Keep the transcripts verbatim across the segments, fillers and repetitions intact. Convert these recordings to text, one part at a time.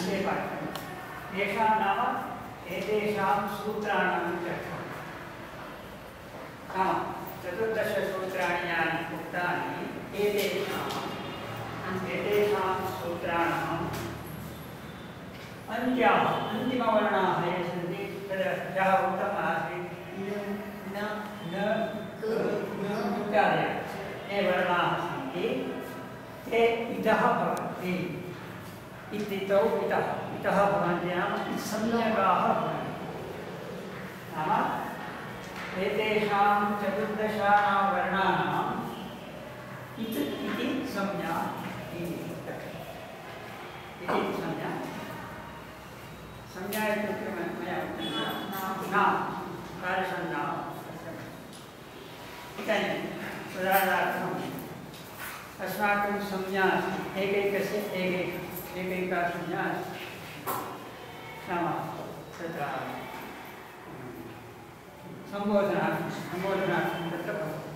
अन्ते पाठ्यं तेषां नाम एतेषां सूत्राणां चर्चा नाम चतुर्दशसूत्राणि यानि उक्तानि एतेषाम् एतेषां सूत्राणाम् अन्त्याः अन्तिमवर्णाः ये सन्ति तद् यः उक्तम् आसीत् न न इत्यादयः ये वर्णाः सन्ति ते इतः भवन्ति इत्युक्तौ इतः इतः भवन्ति नाम सम्यगाः भवन्ति नाम एतेषां चतुर्दशानां वर्णानाम् इत् इति संज्ञा इति संज्ञा संज्ञा इत्युक्ते मया उक्तं न कार्यसंज्ञा इदानीम् उदाहरणार्थम् अस्माकं संज्ञा एकैकस्य एकैक एकैका संज्ञा नाम तत्र सम्बोधनार्थं सम्बोधनार्थं तत्र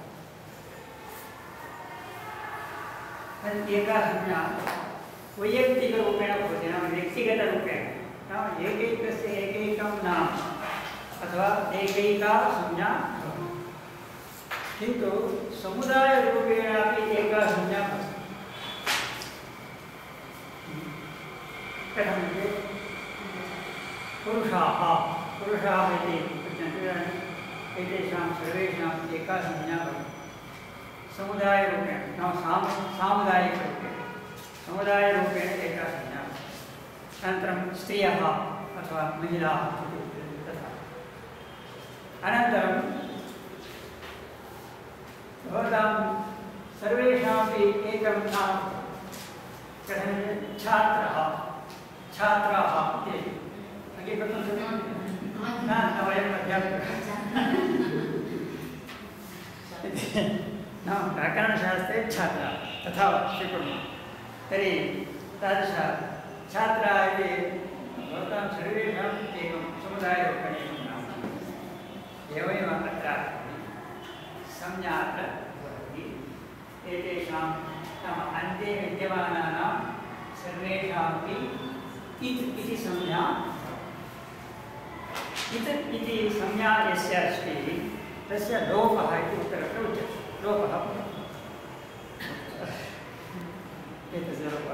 भवति एका संज्ञा वैयक्तिकरूपेण भवति नाम व्यक्तिगतरूपेण नाम एकैकस्य एकैकं नाम अथवा एकैका संज्ञा किन्तु समुदायरूपेण अपि एका संज्ञा भवति कथमिति पुरुषाः पुरुषाः इति उच्यन्ते एतेषां सर्वेषाम् एका संज्ञा भवति समुदायरूपेण नाम साम सामुदायिकरूपेण समुदायरूपेण एका संज्ञा अनन्तरं स्त्रियः अथवा महिलाः तथा अनन्तरं भवतां सर्वेषामपि एकं नाम कथं छात्रः छात्राः इति अङ्गीकर्तुं शक्नुमः न वयम् अध्यापकाः नाम व्याकरणशास्त्रे छात्राः तथा स्वीकुर्मः तर्हि तादृश छात्राः इति भवतां सर्वेषाम् एकं समुदायरूपेण नाम एवमेव अत्र संज्ञा अत्र भवति एतेषां नाम अन्ते विद्यमानानां सर्वेषामपि इत् इति संज्ञा इत् इति संज्ञा यस्य अस्ति तस्य लोपः इति उत्तरत्र उच्यते लोपः एतस्य लोपः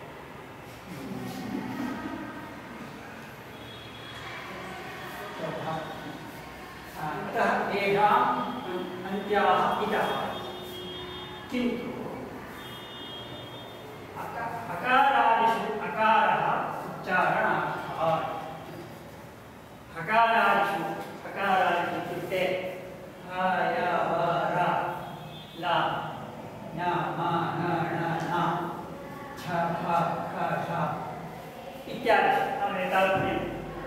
अतः येषाम् अन्त्याः इतः किन्तु अकारादिषु अकारः उच्चारणार्थः हकारादिषु हकारादिषु इत्युक्ते ह य व र ल ञ म न ण न छ फ ख ष इत्यादिषु नाम एतावत्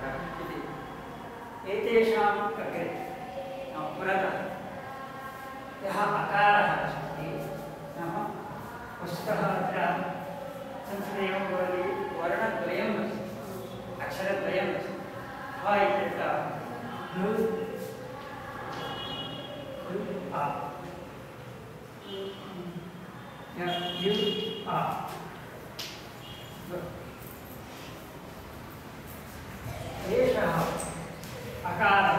एतेषाम् अग्रे पुरतः यः अकारः अस्ति नाम वस्तुतः अत्र संस्कृते एवं भवति वर्णद्वयम् अस्ति अक्षरद्वयम् अस्ति ह इत्यत्र लु आ यु आ एषः अकारः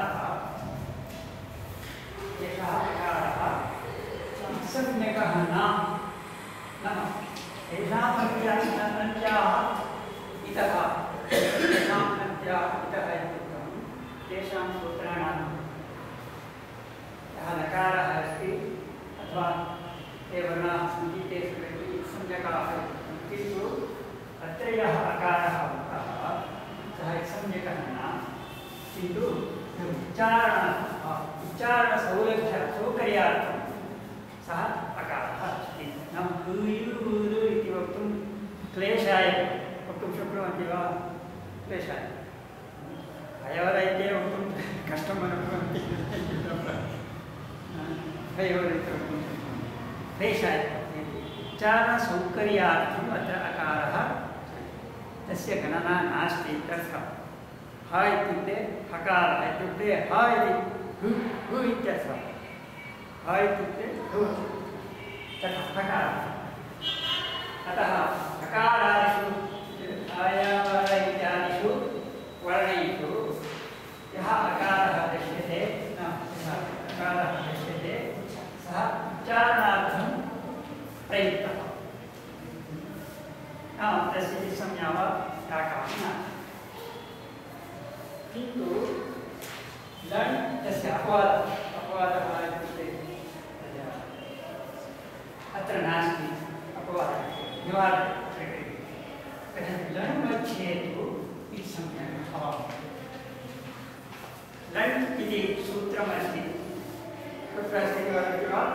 एषः अकारः सम्यकः न नाम तेषाम् अन्त्याः इतः तेषाम् अन्त्याः इतः इत्युक्तं तेषां सूत्राणां यः नकारः अस्ति अथवा ते वर्णाः सन्ति ते सर्वेपि सम्यकाः किन्तु अत्र यः अकारः उक्तः सः सम्यकः न किन्तु उच्चारण उच्चारणसौलभ्य सौकर्यार्थं सः अकारः अस्ति नाम हूयु हूरु इति वक्तुं क्लेशाय वक्तुं शक्नुवन्ति वा क्लेशाय हयवर इति वक्तुं कष्टम् अनुभवन्ति हयवर इति वक्तुं शक्नुवन्ति क्लेशाय उच्चारणसौकर्यार्थम् अत्र अकारः तस्य गणना नास्ति तथा ह इत्युक्ते हकारः इत्युक्ते ह इति हु हु इत्यर्थः ह इत्युक्ते हु तथा हकारः अतः हकारादिषु आयावाय तस्य संज्ञा वा काकाः नास्ति किन्तु लण् तस्य अपवादः अपवादः इत्युक्ते अत्र नास्ति अपवादः निवारणं लण् मध्ये तु इति संज्ञा भवति लण् इति सूत्रमस्ति कुत्र अस्ति वदति वा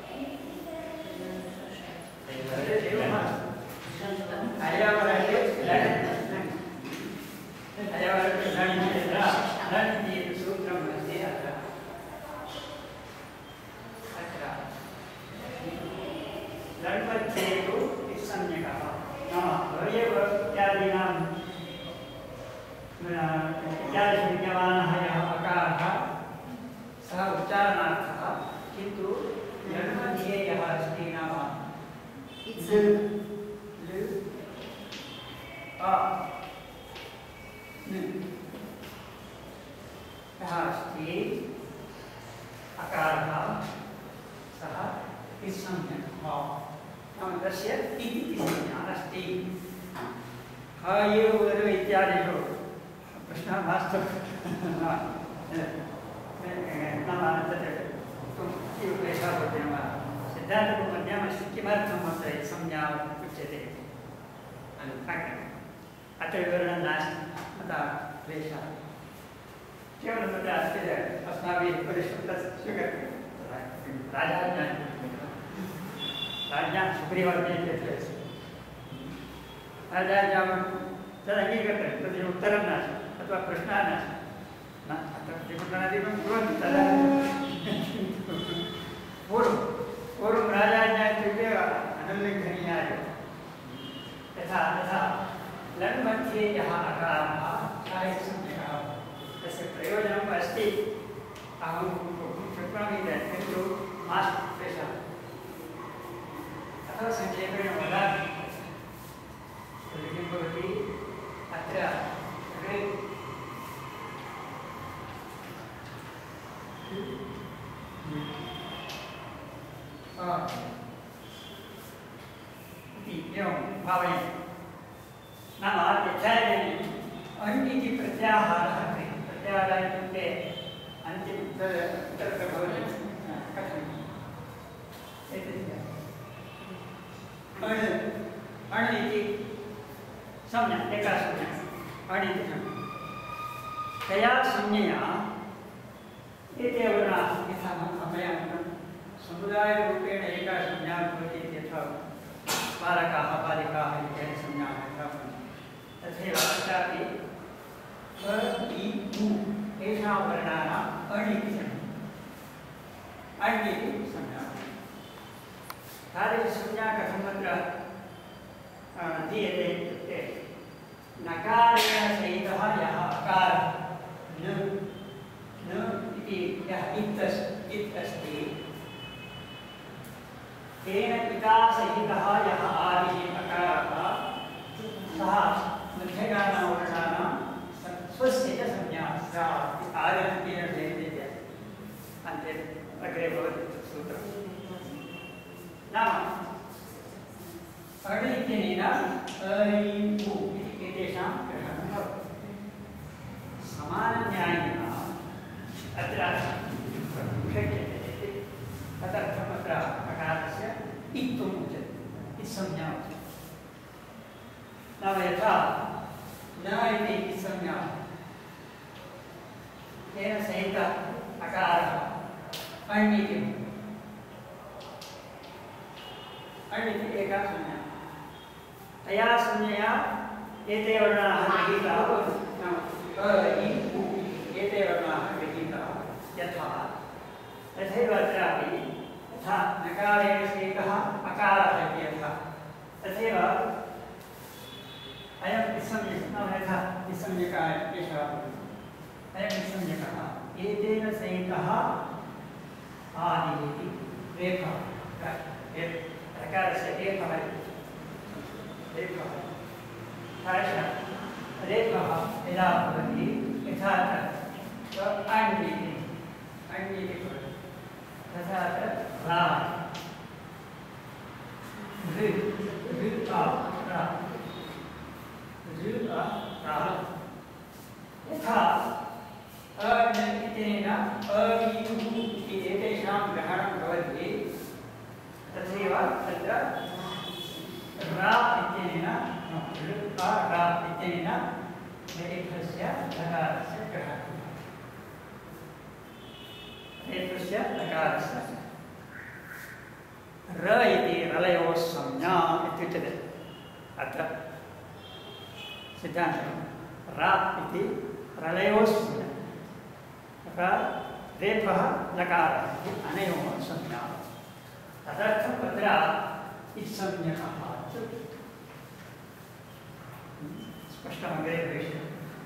अयवरते लण् अयवरते लण् यत्र लण् इति सूत्रम् अस्ति अत्र अत्र लण् मध्ये तु संज्ञकः नाम द्वयेव इत्यादीनां इत्यादिषु विद्यमानः यः अकारः सः उच्चारणार्थः किन्तु लण् मध्ये यः अस्ति नाम लृ लृ अ न यः अस्ति अकारः सः संज्ञकः नाम तस्य इति संज्ञा अस्ति ह ये वर इत्यादिषु प्रश्नः मास्तु नाम तत् किं क्लेशः भवति नाम सिद्धान्तकौमुद्यामस्ति किमर्थम् अत्र संज्ञा उच्यते अत्र विवरणं नास्ति अतः क्लेशः केवलं तत्र अस्ति अस्माभिः परिष्कृतं स्वीकर्तव्यं राजा राज्ञां सुग्रीवज्ञे इत्यस्ति राज्ञां तदङ्गीकर्तव्यं तस्य उत्तरं नास्ति अथवा प्रश्नः नास्ति न अत्र त्रिपुटनादिकं कुर्वन्ति तदा पूर्वं पूर्वं राजाज्ञा इत्युक्ते अनुल्लङ्घनीया एव यथा तथा लण् मध्ये यः अकारः सः संज्ञकः तस्य प्रयोजनम् अस्ति अहं वक्तुं शक्नोमि किन्तु मास्तु क्लेशः अतः संक्षेपेण वदामि किं भवति अत्र इति एवं भावयति नाम यथायनि अण् इति प्रत्याहारः क्रियते प्रत्याहारः इत्युक्ते अन्तिमं तत्र भवति कथम् एतत् अण् अण् इति संज्ञा एका संज्ञा अण् इति संज्ञा तया संज्ञया एते वर्णाः यथा मया उक्तं समुदायरूपेण एका संज्ञा भवति यथा बालकाः बालिकाः इत्यादि संज्ञाः यथा भवन्ति तथैव अत्रापि अ इ उ तेषां वर्णानाम् अण् इति संज्ञा अण् इति संज्ञा तादृशसंज्ञा कथम् अत्र दीयते इत्युक्ते नकारेण सहितः यः अकारः न न इति यः इत् अस्ति इत् अस्ति तेन पिता सहितः यः आदिः अकारः सः मध्यगानां वर्णानां स्वस्य च संज्ञा स्यात् आदिः सहिते अन्ते अग्रे भवति सूत्रम् नाम अण् इत्यनेन अ इ उ इति एतेषां ग्रहणं भवति समानन्यायेन अत्र शक्यते तदर्थम् अत्र अकारस्य इत्थम् उच्यते इति संज्ञा उच्यते नाम यथा न इति संज्ञा तेन सहित अकारः अण् इति अण् इति एका संज्ञा तया संज्ञया एते वर्णाः गृहीताः नाम अ इ उ एते वर्णाः गृहीताः यथा तथैव अत्रापि यथा नकारेण सहितः अकारः इति यथा तथैव अयं विसंज्ञकः नाम यथा विसंज्ञकः एषः अयं विसंज्ञकः एतेन सहितः आदिः इति रेफः प्रकारस्य रेफः रेफः तादृशः रेफः यदा भवति यथा अण् इति अण् इति भवति तथा रा ऋ ऋ आ रा रा इत्यनेन रेफस्य लकारस्य ग्रहणं रेफस्य लकारस्य र इति रलयोः संज्ञा इत्युच्यते अत्र सिद्धान्तं रा इति रलयोः संज्ञा र रेफः लकारः इति अनयोः संज्ञा तदर्थं तत्र इत्संज्ञकः स्पष्टमग्रे भविष्यति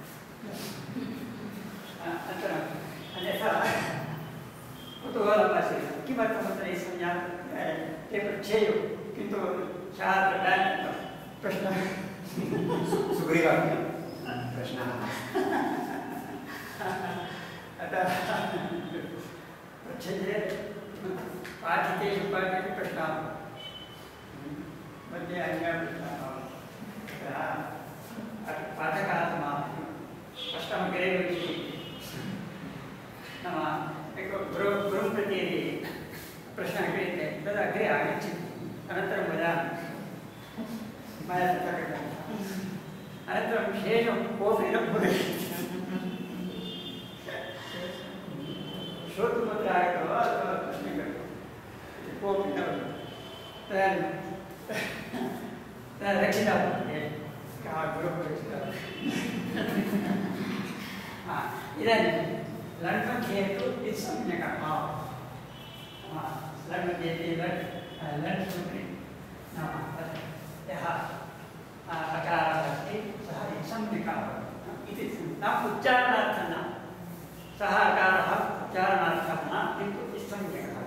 अनन्तरम् अन्यथा कुतूहलमासीत् किमर्थम् अत्र इत्संज्ञा ते पृच्छेयुः किन्तु सः अत्र प्रश्नः सुग्रीवः प्रश्नः अतः पृच्छते पाठितेषु पाठेषु प्रश्नाः मध्ये अन्यः प्रश्नः पाठकः समाप्ति स्पष्टमग्रे भविष्यति नाम एको गुरु गुरुं प्रति यदि प्रश्नः क्रियते तद् अग्रे आगच्छति अनन्तरं वदामि मया तथा कृतम् अनन्तरं शेषं कोऽपि न बोधयति श्रोतुमत्र आगतो वा अथवा प्रश्नं कृतो कोऽपि न वदति तदानीं तदा रक्षितः भवति कः गुरुः रक्षितः इदानीं लण्मध्ये तु इत्संज्ञकः लण्मध्ये लट् लट् सूत्रे नाम यः अकारः अस्ति सः इत्संज्ञकः इति न उच्चारणार्थं न सः अकारः उच्चारणार्थं न किन्तु इत्संज्ञकः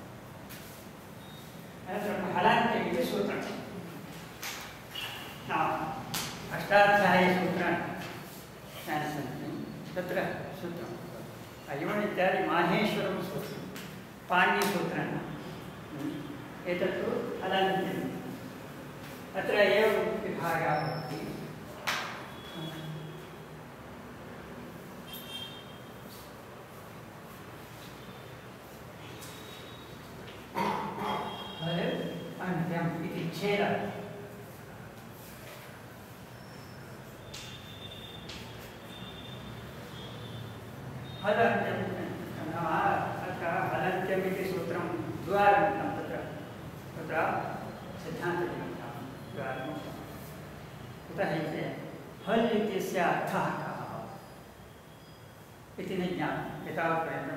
अनन्तरं हलन्ते इति सूत्रम् अष्टाध्यायी सूत्राणि यानि सन्ति तत्र सूत्रम् अयवन् इत्यादि माहेश्वरं सूत्रं पाणिनीसूत्राणि एतत्तु हलन्त्यम् अत्र एवं विभागः भवति हल अन्त्यम् इति छेदः हलन्त्यं नाम अत्र हलन्त्यम् इति सूत्रं द्वारमुक्तं तत्र तत्र सिद्धान्तनिमित्तं द्वारमुक्तं कुतः इति हल् इत्यस्य अर्थः कः इति न ज्ञातं एतावत्पर्यन्तं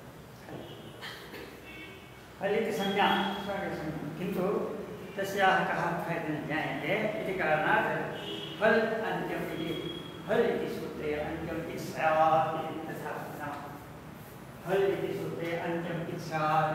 हल् इति संज्ञा किन्तु तस्याः कः अर्थः इति न ज्ञायते इति कारणात् हल् अन्त्यम् इति हल् इति सूत्रे अन्त्यम् इति स्यात् इति तथा नाम हल् इति सूत्रे अन्त्यम् इति स्यात्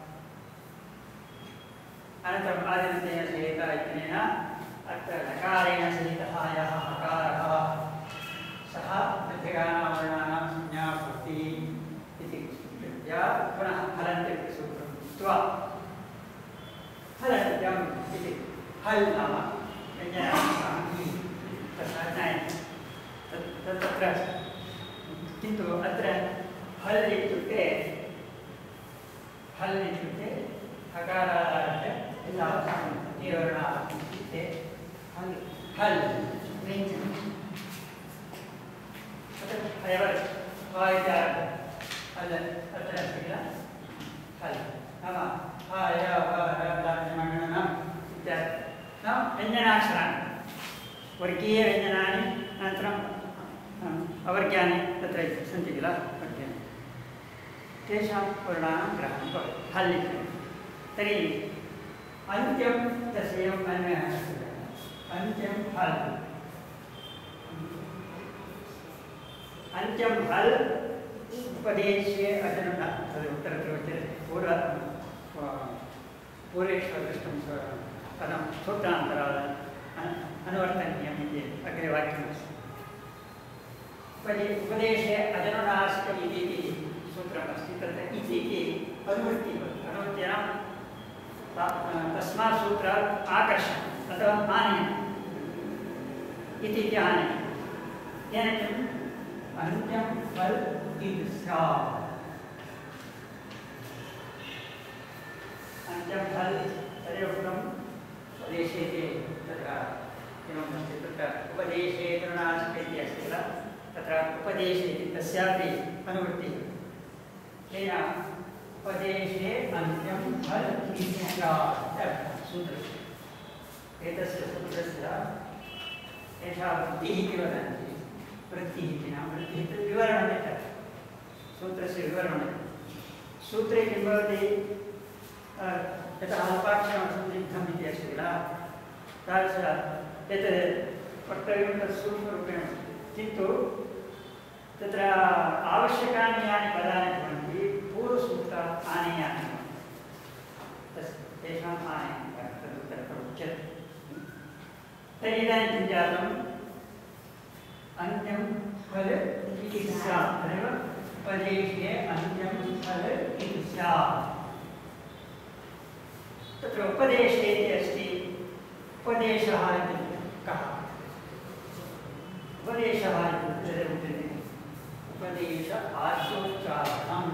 अनन्तरम् आदिनतेन सहितः इत्यनेन अत्र लकारेण सहितः यः हकारः सः मध्यगानां वर्णानां संज्ञा भवति इति कृत्वा पुनः हलन्त्यम् इति सूत्रं उक्त्वा हलन्त्यम् इति हल् नाम तथा ज्ञायते तत्र किन्तु अत्र हल् इत्युक्ते हल् इत्युक्ते हकारादारभ्य निवर्णाः इत्युक्ते हल् हल् अयवर् हल् अत्र अस्ति किल हल् नाम हाय हरमण्डनम् इत्यादि नाम व्यञ्जनाक्षराणि वर्गीयव्यञ्जनानि अनन्तरम् अवर्ग्यानि तत्र सन्ति किल वर्ग्यानि तेषां वर्णानां ग्रहणं भवति हल् इति तर्हि अन्त्यं तस्य एवम् अन्वयः अस्ति अन्त्यं हल् अन्त्यं हल् उपदेशे अजनुन तद् उत्तरत्र उच्यते पूर्व पूर्वेषु दृष्टं पदं सूत्रान्तरात् अनुवर्तनीयम् इति अग्रे वाक्यमस्ति उपदेशे अजनुनास्ति इति सूत्रमस्ति तत्र इति अनुवृत्तिः अनुवृत्तीनां तस्मात् सूत्रात् आकर्षणम् अथवा आनयनम् इति आनयनं येन किम् अन्त्यं हल् इति स्यात् अन्त्यं हल् तदेव उक्तं स्वदेशे तत्र एवमस्ति तत्र उपदेशे तृणास्ति इति अस्ति किल तत्र उपदेशे इति तस्यापि अनुवृत्तिः तेन उपदेशे अन्त्यं फल स्यात् सूत्रस्य एतस्य सूत्रस्य एषा वृत्तिः इति वदन्ति वृत्तिः इति नाम वृत्तिः इति विवरणं सूत्रस्य विवरणं सूत्रे किं भवति यतः अल्पाक्षरं संदिग्धम् इति अस्ति किल तादृश यत् वक्तव्यं तत् सूक्ष्मरूपेण किन्तु तत्र आवश्यकानि यानि पदानि भवन्ति पूर्वसूक्तात् आनीयानि तस् तेषाम् आनयनं तदुत्तरम् उच्यते तर्हि इदानीं किं जातम् अन्त्यं फल इति स्यात् तदेव उपदेशे अन्त्यं फल इति स्यात् तत्र उपदेशे इति अस्ति उपदेशः इति कः उपदेशः इत्युक्ते उपदेश आद्योच्चारणम्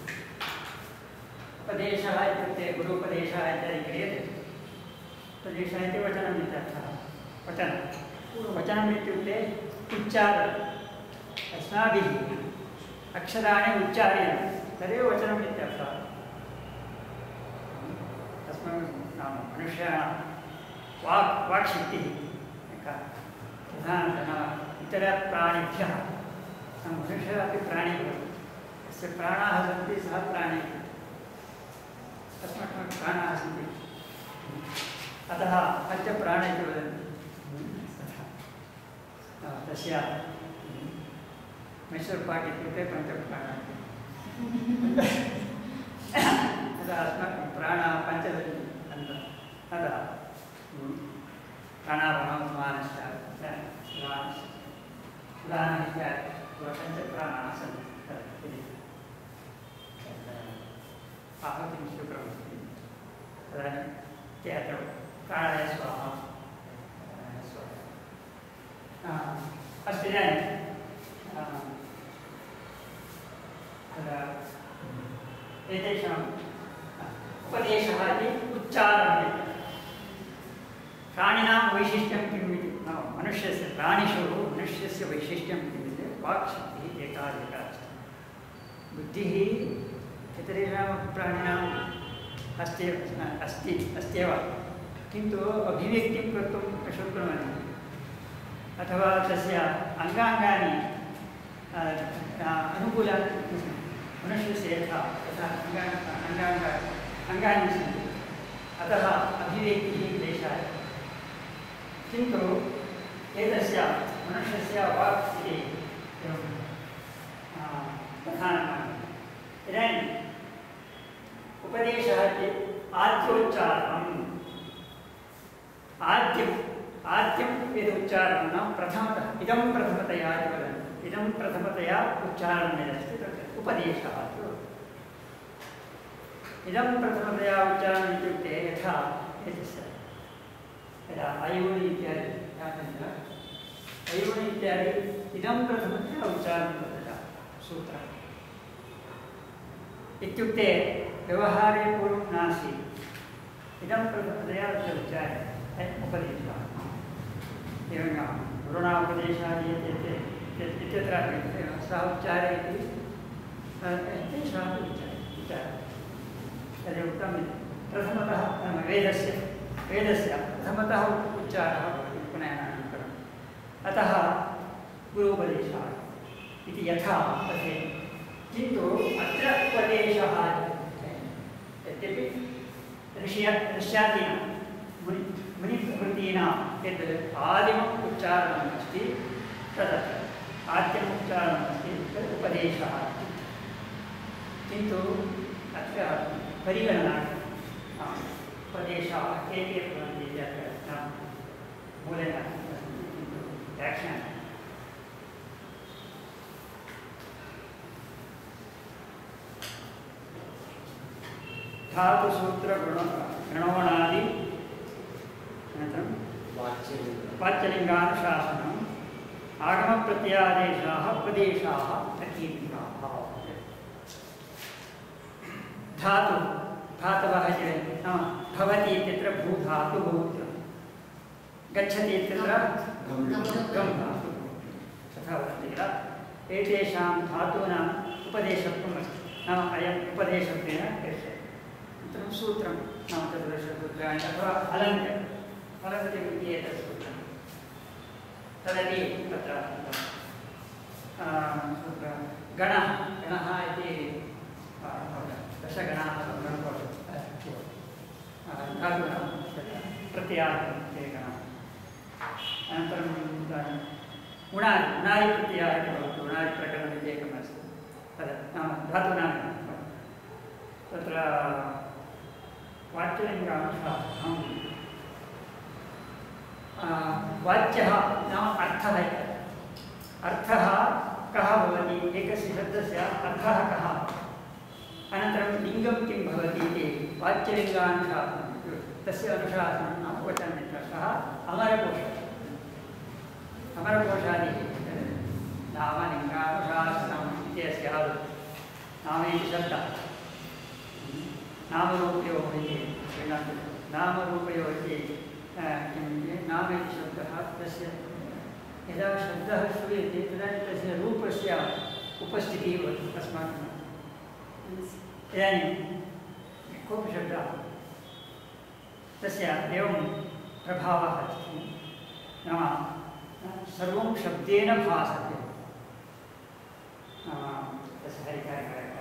उपदेशः इत्युक्ते गुरुपदेशः इत्यादि क्रियते उपदेशः इति वचनम् इत्यर्थः वचनं वचनम् इत्युक्ते उच्चारणम् अस्माभिः अक्षराणि उच्चार्यन्ते तदेव वचनम् इत्यर्थः अस्माकं नाम मनुष्याणां वाक् वाक्शक्तिः प्रधानतः इतरप्राणिभ्यः मनुष्यः अपि प्राणी भवति तस्य प्राणाः सन्ति सः प्राणी अस्माकं प्राणाः सन्ति अतः पञ्चप्राण इति वदन्ति तथा तस्य मैसूर् पाक् इत्युक्ते पञ्चप्राणाः तदा अस्माकं प्राणाः पञ्च सन्ति तदा प्राणावरणं समानश्च उदाहरणम् इत्यादि पञ्चप्राणाः सन्ति आहुतिं स्वीकुर्वन्ति तदानीं ते अत्र प्राणाय स्वाहा अस्ति इदानीं तदा एतेषाम् उपदेशः इति उच्चारणम् प्राणिनां वैशिष्ट्यं किम् इति मनुष्यस्य प्राणिषु मनुष्यस्य वैशिष्ट्यं किम् इति वाक्शक्तिः एकाधिका अस्ति बुद्धिः इतरेषां प्राणिनां अस्ति अस्ति अस्त्येव किन्तु अभिव्यक्तिं कर्तुं न शक्नुवन्ति अथवा तस्य अङ्गाङ्गानि अनुकूलानि मनुष्यस्य यथा तथा अङ्गाङ्ग अङ्गानि सन्ति अतः अभिव्यक्तिः क्लेशाय किन्तु एतस्य मनुष्यस्य वाक् इति प्रधानम् इदानीम् उपदेशः इति आद्योच्चारणम् आद्यम् आद्यं यदुच्चारणं नाम प्रथमतः इदं प्रथमतया इति वदन्ति इदं प्रथमतया उच्चारणं यदस्ति तत् उपदेशः इदं प्रथमतया उच्चारणम् इत्युक्ते यथा एतस्य यदा अयोनि इत्यादि ज्ञातं किल अयोनि इत्यादि इदं प्रथमतया उच्चारणं वर्तते सूत्रम् इत्युक्ते व्यवहारे पूर्वं नासीत् इदं प्रथमतया उच्चार्यते उपदेशः एवं गुरुणा उपदेशः दीयते इत्यत्र सः उच्चारयति तेषाम् उच्चारः तदेवुक्तं प्रथमतः वेदस्य वेदस्य प्रथमतः उच्चारः भवति उपनयनानन्तरम् अतः गुरूपदेशः इति यथा तथैव किन्तु अत्र उपदेशः यद्यपि ऋषिय ऋष्यादीनां मुनि मुनिप्रभृतीनां यद् आदिमम् उच्चारणम् अस्ति तदत्र आद्यम् उच्चारणम् अस्ति तद् उपदेशः किन्तु अत्र परिगणना उपदेशाः के के भवन्ति इति अत्र मूलेन व्याख्यानम् धातुसूत्रगुण गणोणादि अनन्तरं वाच्यलिङ्गानुशासनम् आगमप्रत्यादेशाः उपदेशाः अकीर्तिकाः धातु धातवः नाम भवति इत्यत्र भूधातुः गच्छति इत्यत्र गम् धातुः तथा वदन्ति किल एतेषां धातूनाम् उपदेशत्वम् अस्ति नाम अयम् उपदेशत्वेन करिष्यते अनन्तरं सूत्रं नाम चतुर्दशसूत्राणि अथवा हलन्त्य हलन्त्यम् इति एतत् सूत्रं तदपि तत्र गणः गणः इति दशगणाः धातूनां प्रत्ययाः ते गणाः अनन्तरं उणादि उणादिप्रत्ययाः इति भवति उणादिप्रकरणम् इति एकमस्ति तद् नाम धातूनां तत्र वाच्यलिङ्गांशः वाच्यः नाम अर्थः इति अर्थः कः भवति एकस्य शब्दस्य अर्थः कः अनन्तरं लिङ्गं किं भवति इति वाच्यलिङ्गानुशासनं तस्य अनुशासनं नाम वचनं सः अमरकोशः अमरकोशादिः नाम लिङ्गानुशासनम् इति अस्य नाम इति शब्दः नामरूपयोः इति नामरूपयोः इति किं नाम इति शब्दः तस्य यदा शब्दः श्रूयते तदानीं तस्य रूपस्य उपस्थितिः भवति अस्माकं इदानीं कोऽपि शब्दः तस्य एवं प्रभावः अस्ति नाम सर्वं शब्देन भासते तस्य हरिकारिकारिका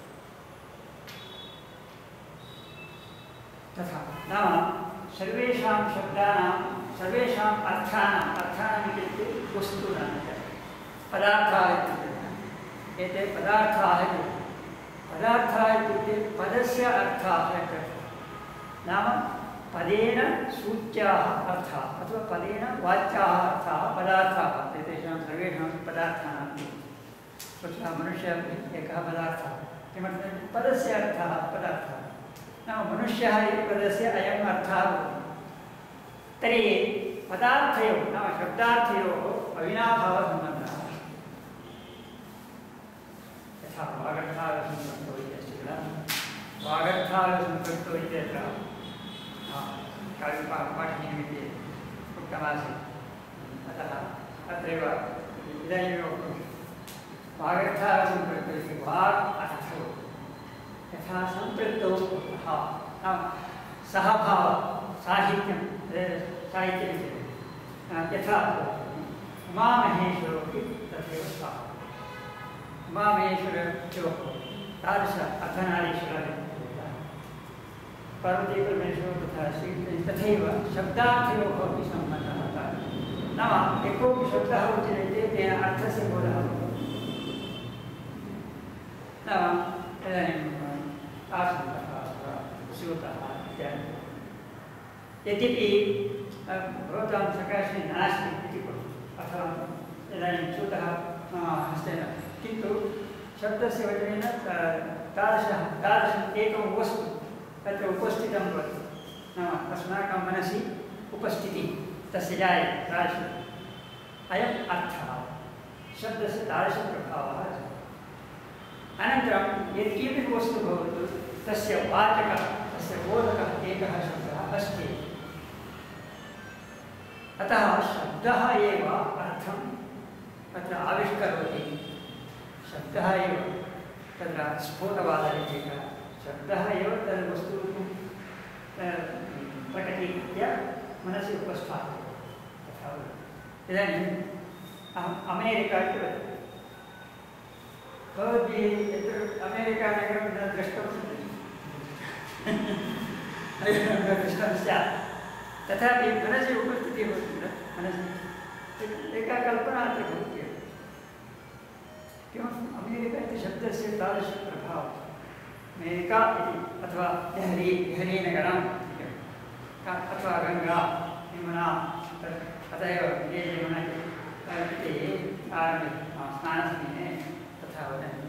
तथा नाम सर्वेषां शब्दानां सर्वेषाम् अर्थानाम् अर्थानाम् इत्युक्ते वस्तूनां पदार्थाः इत्युक्ते एते पदार्थाः इत्युक्ते पदार्थाः इत्युक्ते पदस्य अर्थाः नाम पदेन सूच्याः अर्थाः अथवा पदेन वाच्याः अर्थाः पदार्थाः एतेषां सर्वेषां पदार्थानां तत्र मनुष्यः एकः पदार्थः किमर्थं पदस्य अर्थः पदार्थः नाम मनुष्यः इति पदस्य अयम् अर्थः भवति तर्हि पदार्थयोः नाम शब्दार्थयोः अविनाभावसम्बन्धः यथा वागर्थागसम्पृक्तौ इति अस्ति किल वागर्थागसम्पृक्तौ इत्यत्र काव्यपाठनीयमिति उक्तमासीत् अतः अत्रैव इदानीमेव वागर्थागसम्पृक्तौ इति वाग् अर्थौ यथा सम्पृक्तौ नाम सहभावः साहित्यं साहित्यं यथा उमामहेश्वरोऽपि तथैव स्तः उमामहेश्वरयोः तादृश अर्धनारीश्वरः पार्वतीपरमेश्वरौ तथा अस्ति तथैव शब्दार्थयोः अपि सम्बन्धः नाम यः शब्दः उच्यते तेन अर्थस्य बोधः भवति नाम इदानीं आसन्दः स्यूतः इत्यादि यद्यपि भवतां सकाशे नास्ति इति अथवा इदानीं स्यूतः हस्तेन किन्तु शब्दस्य वचनेन तादृशः तादृशम् एकं वस्तु तत्र उपस्थितं भवति नाम अस्माकं मनसि उपस्थितिः तस्य जायते तादृशम् अयम् अर्थः शब्दस्य तादृशप्रभावः अस्ति अनन्तरं यत्किमपि वस्तु भवतु तस्य वाचकः तस्य बोधकः एकः शब्दः अस्ति अतः शब्दः एव अर्थं तत्र आविष्करोति शब्दः एव तत्र स्फोटवादः एकः शब्दः एव तद् वस्तु प्रकटीकृत्य मनसि उपस्थापयति तथा इदानीम् अहम् अमेरिका इति वदामि भवद्भिः यत्र अमेरिकानगरं न दृष्टं दृष्टं स्यात् तथापि मनसि उपस्थितिः भवति किल मनसि एका कल्पना अत्र भवति किमर्थम् अमेरिका इति शब्दस्य तादृशप्रभावः अमेरिका इति अथवा देहली देहलीनगरम् अथवा गङ्गा यमुना अत एव ये यमुना इति आरम्भे स्नानसमये तथा वदन्ति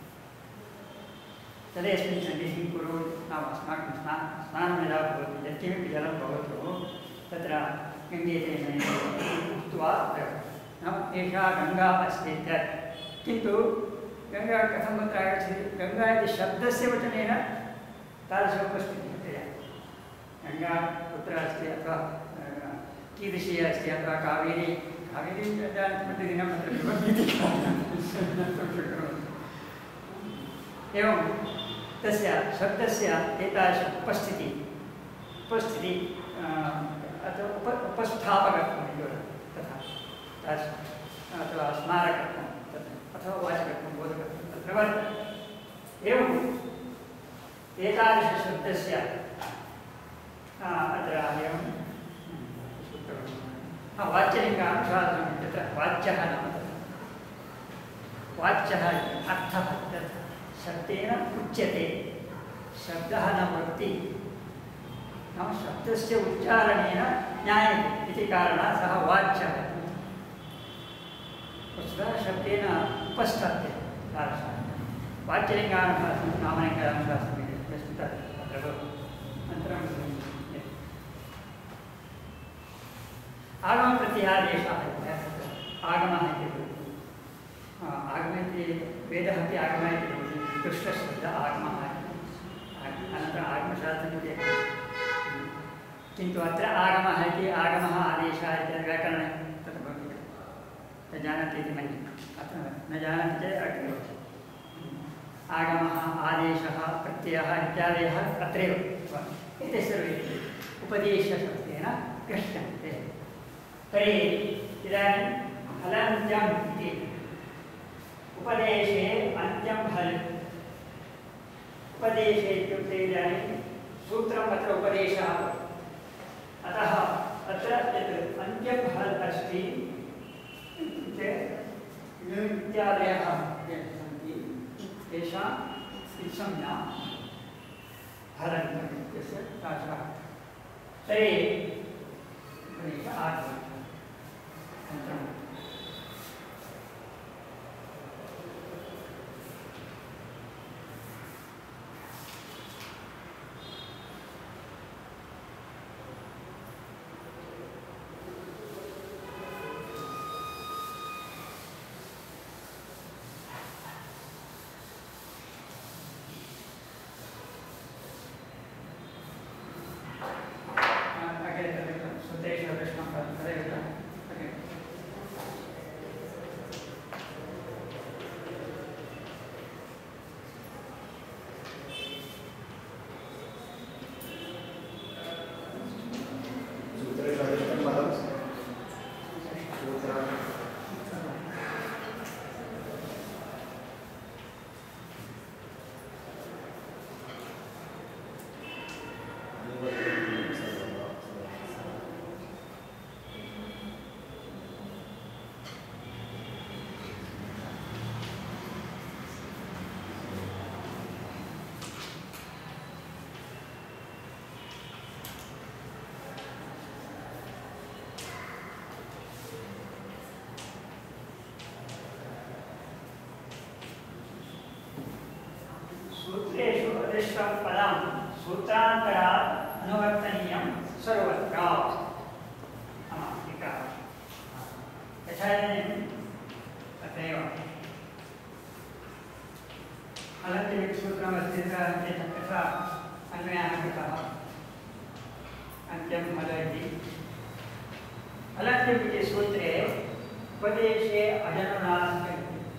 तदेस्मिन् सन्निधिं कुरु नाम अस्माकं स्ना स्नानं यदा भवति यत्किमपि जलं भवतु तत्र गङ्गेतेन उक्त्वा नाम एषा गङ्गा अस्ति किन्तु गङ्गा कथं तत्र आगच्छति गङ्गा इति शब्दस्य वचनेन तादृश उपस्थितिः तया गङ्गा कुत्र अस्ति अथवा कीदृशी अस्ति अथवा कावेरी कावेरी प्रतिदिनं तत्र पिबन्ति एवं तस्य शब्दस्य एतादृश उपस्थितिः उपस्थितिः अथवा उप उपस्थापकत्वम् इति वदति तथा तादृशम् अथवा स्मारकत्वं तत् अथवा वाचकत्वं बोधकत्वं तत्र वर्तते एवम् एतादृशशब्दस्य अत्र एवं वाच्यलिङ्गानुशासनम् तत्र वाच्यः नाम तत्र वाच्यः अर्थः तत्र शब्देन उच्यते शब्दः न भवति नाम शब्दस्य उच्चारणेन ज्ञायते इति कारणात् सः वाच्यः वस्तुतः शब्देन उपस्थाप्यते तादृशः वाच्यलिङ्गानुशासनं नामलिङ्गानुशासनम् इति वस्तुतः तत्र भवति अनन्तरं आगमप्रत्यादेशः आगमः इति भवति आगमः इति वेदः अपि आगमः इति भवति कृष्णशब्दः आगमः अनन्तरम् आगमशास्त्रम् इति किन्तु अत्र आगमः इति आगमः आदेशः इति व्याकरणे तत्र भवति न जानाति इति मन्ये अत्र न जानाति चेत् अग्रे भवति आगमः आदेशः प्रत्ययः इत्यादयः अत्रैव एते सर्वे उपदेशशब्देन गृह्यन्ते तर्हि इदानीं हलन्त्यम् इति उपदेशे अन्त्यं हल् उपदेशे इत्युक्ते इदानीं सूत्रम् अत्र उपदेशः अतः अत्र यत् अन्त्यं हल् अस्ति इत्युक्ते इत्यादयः सन्ति तेषां संज्ञा हलन्त्यम् इत्यस्य तादृशः तर्हि आगमः सूत्रेषु अदृष्टं पदं सूत्रान्तरात् अनुवर्तनीयं सर्वत्र यथा तथैव हलन्त्यमिति सूत्रमस्ति तथा अन्वयः कृतः अन्त्यं हल इति हलन्त्यमिति सूत्रे उपदेशे अजनुनास्ति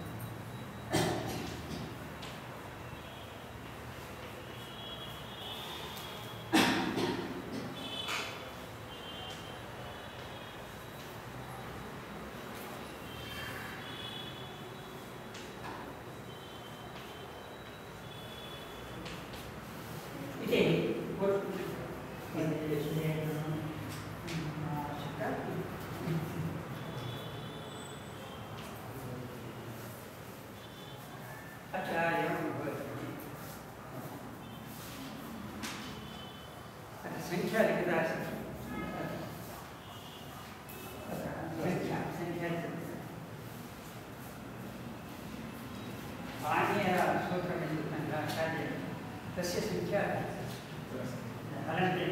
संख्या लिखिता है संख्या संख्या पाणिनीय सूत्रं तस्य संख्या हलन्ति